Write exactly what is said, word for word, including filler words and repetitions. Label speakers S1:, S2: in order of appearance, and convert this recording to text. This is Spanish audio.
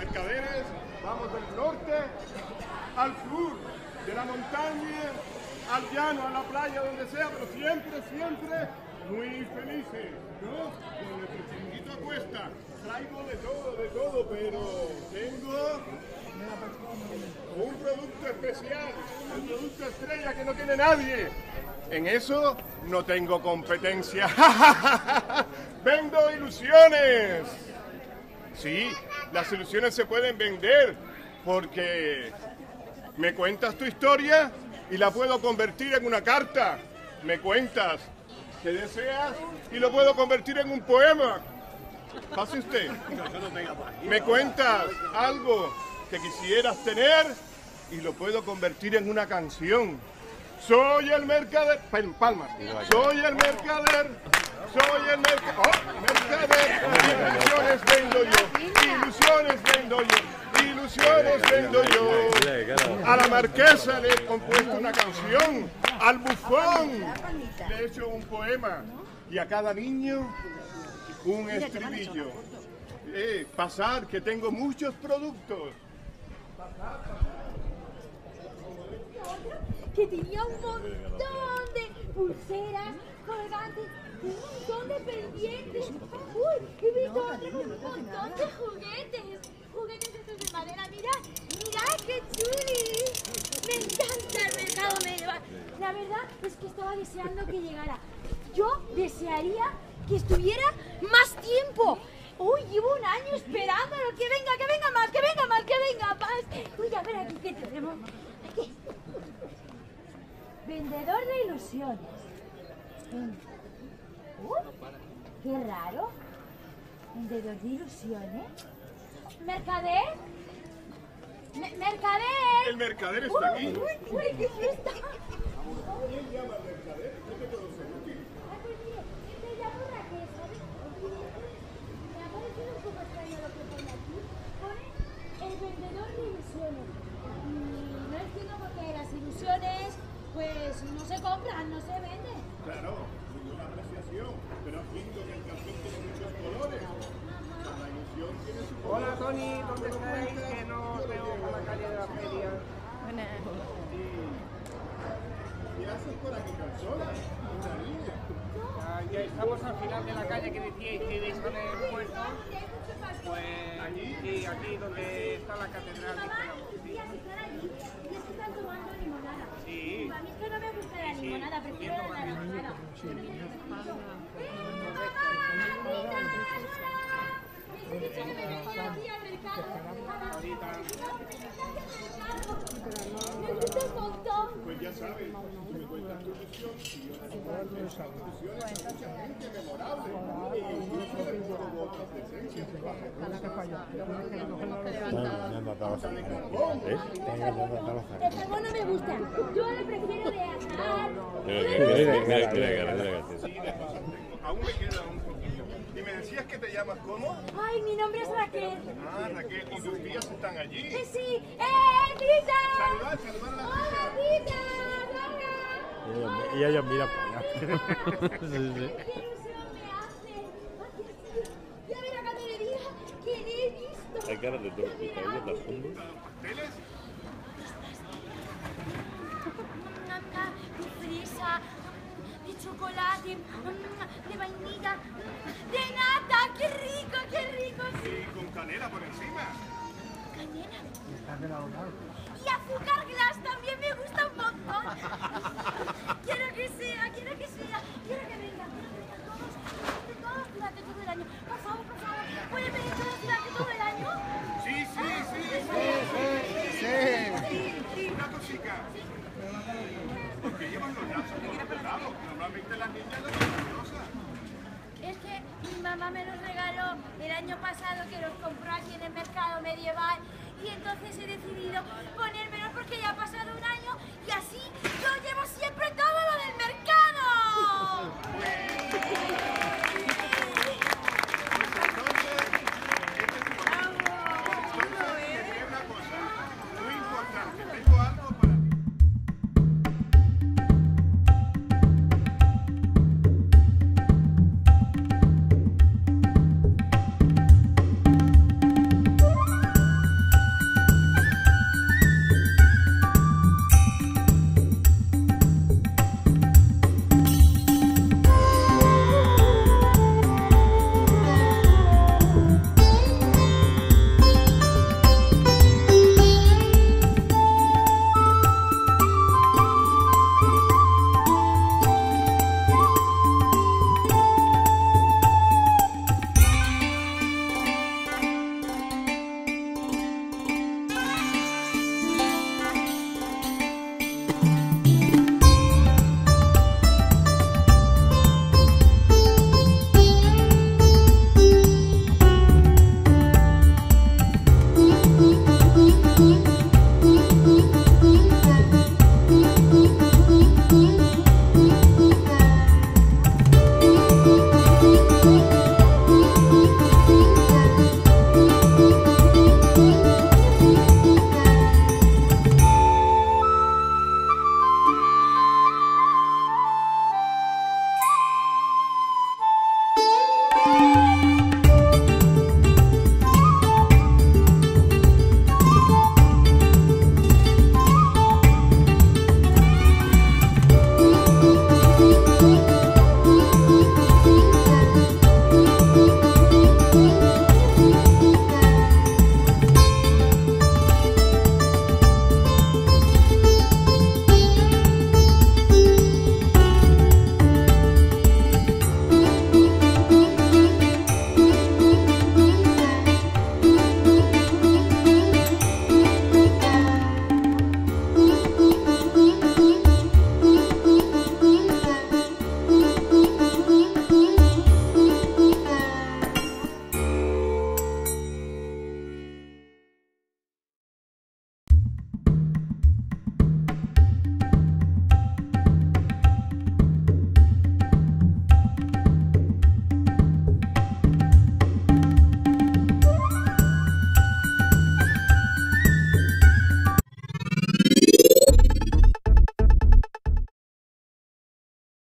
S1: mercaderes, vamos del norte al sur, de la montaña al llano, a la playa, donde sea, pero siempre, siempre muy felices, ¿no? Con nuestro chiringuito a cuesta. Traigo de todo, de todo, pero tengo un producto especial, el producto estrella que no tiene nadie. En eso no tengo competencia. ¡Vendo ilusiones! Sí, las ilusiones se pueden vender porque me cuentas tu historia y la puedo convertir en una carta. Me cuentas qué deseas y lo puedo convertir en un poema. Pase usted. Me cuentas algo que quisieras tener y lo puedo convertir en una canción. Soy el mercader. Palmas. Soy el mercader. Soy el mercader. Oh, mercader. Ilusiones vendo yo. Ilusiones vendo yo. Ilusiones vendo yo. A la marquesa le he compuesto una canción. Al bufón le he hecho un poema. Y a cada niño un estribillo. Eh, pasar, que tengo muchos productos.
S2: Que tenía un montón de pulseras, colgantes, un montón de pendientes. Uy, he visto otro con un montón de juguetes. Juguetes estos de madera. Mirad, mirad qué chuli. Me encanta el mercado medieval. La verdad es que estaba deseando que llegara. Yo desearía que estuviera más tiempo. Uy, llevo un año esperándolo. Que venga, que venga más, que venga más, que venga más. Uy, a ver aquí qué tenemos. Aquí. Vendedor de ilusiones. Uy, qué raro. Vendedor de ilusiones. ¿Mercader? Me ¿Mercader?
S1: El mercader está aquí.
S2: Uy, uy, uy, qué fiesta.
S1: ¿Quién llama al mercader? ¿Qué te puedo ser útil?
S2: Ah, pues mire, me llamo Raquel, ¿sabes? Me ha parecido un poco extraño lo que pone aquí. Pone el vendedor de ilusiones. Y no entiendo por qué las ilusiones, pues, no se compran, no se venden.
S1: Claro, ninguna apreciación, pero has visto que el cartón tiene muchos colores. La ilusión tiene su color.
S3: Hola Tony, ¿dónde estáis? Que no os veo por la calle de la feria.
S1: ¿Qué haces por aquí tan sola? Una niña.
S3: Ah, ya estamos al final de la calle que decíais que ibais a ver puerto. Pues allí, sí, aquí donde está la catedral.
S2: Mamá, y así están allí, y es que están tomando limonada.
S3: Sí.
S2: A mí es que no me gusta la limonada, prefiero la naranjada. He dicho que me venía aquí al mercado. Me gusta un montón.
S1: Pues ya sabes, si me cuentas tu ilusión, si yo te cuento esa ilusión, es mucha gente memorable. Y incluso le pongo otras presencias.
S2: El carbón no me gusta. Yo le prefiero de azar.
S1: Aún me queda un poquito. Y me decías que te llamas ¿cómo?
S2: Ay, mi nombre es Raquel.
S1: Ah, Raquel, ¿y tus tías están allí?
S2: Eh, sí. ¡Eh, Rita!
S1: Saludad, saludad a la
S2: ¡Hola, Rita! ¡Hola!
S4: Y ella mira para allá.
S2: ¡Qué ilusión me hace! ¡Ya ve la catedral! ¡Que he visto!
S4: Hay caras de todo. ¿Está viendo las fondo?
S1: pasteles?
S2: De fresa, de chocolate, de vainilla, de nata. ¡Qué rico, qué rico!
S1: Y con canela por encima.
S2: Canela. Y azúcar glass también me gusta un montón. Quiero que sea, quiero que sea, quiero que venga, quiero que vengan todos, de todos durante todo el año. Por favor, por favor, ¿pueden venir todos durante todo el año?
S1: Sí, sí, sí, sí, sí, sí. Una cosita. ¿Por qué llevan los lazos por los lados? Normalmente las niñas no son curiosas.
S2: Es que mi mamá me los regaló el año pasado, que los compró aquí en el mercado medieval, y entonces he decidido ponérmelos porque ya ha pasado un año y así yo llevo siempre todo.